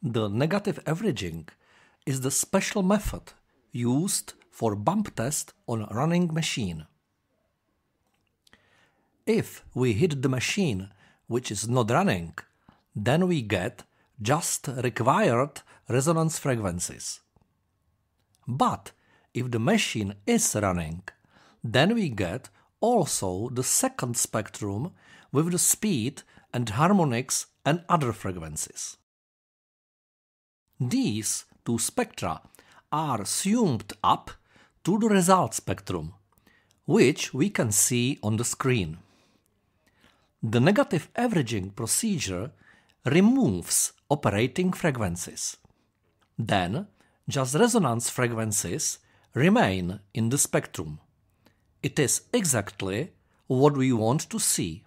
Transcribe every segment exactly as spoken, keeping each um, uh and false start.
The negative averaging is the special method used for bump test on a running machine. If we hit the machine which is not running, then we get just required resonance frequencies. But if the machine is running, then we get also the second spectrum with the speed and harmonics and other frequencies. These two spectra are summed up to the result spectrum, which we can see on the screen. The negative averaging procedure removes operating frequencies. Then just resonance frequencies remain in the spectrum. It is exactly what we want to see.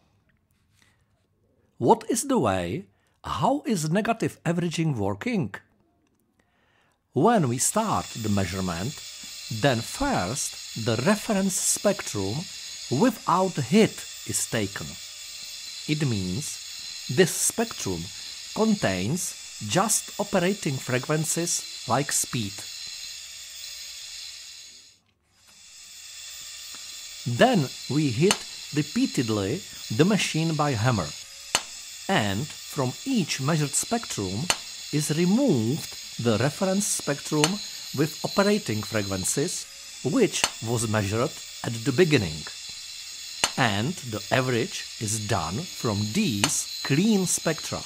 What is the way? How is negative averaging working? When we start the measurement, then first the reference spectrum without hit is taken. It means this spectrum contains just operating frequencies like speed. Then we hit repeatedly the machine by hammer, and from each measured spectrum is removed the reference spectrum with operating frequencies which was measured at the beginning, and the average is done from these clean spectra.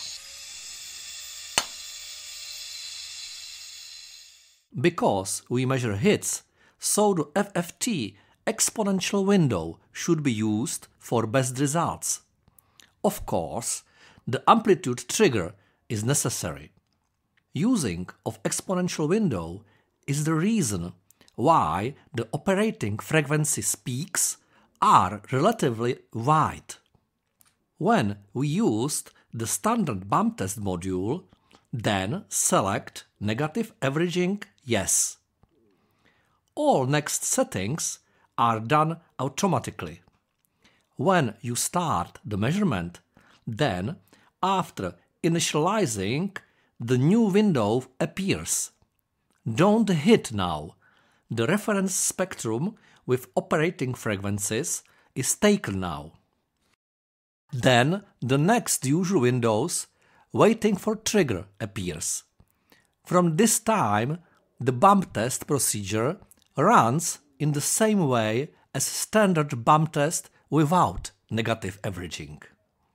Because we measure hits, so the F F T exponential window should be used for best results. Of course, the amplitude trigger is necessary. Using of exponential window is the reason why the operating frequency peaks are relatively wide. When we used the standard bump test module, then select negative averaging yes. All next settings are done automatically. When you start the measurement, then after initializing, the new window appears. Don't hit now. The reference spectrum with operating frequencies is taken now. Then the next usual windows waiting for trigger appears. From this time, the bump test procedure runs in the same way as standard bump test without negative averaging.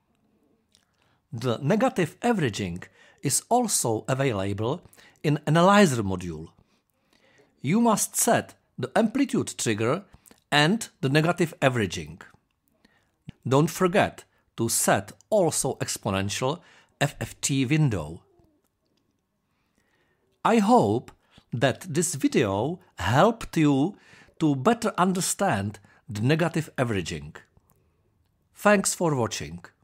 The negative averaging is also available in Analyzer module. You must set the amplitude trigger and the negative averaging. Don't forget to set also exponential F F T window. I hope that this video helped you to better understand the negative averaging. Thanks for watching.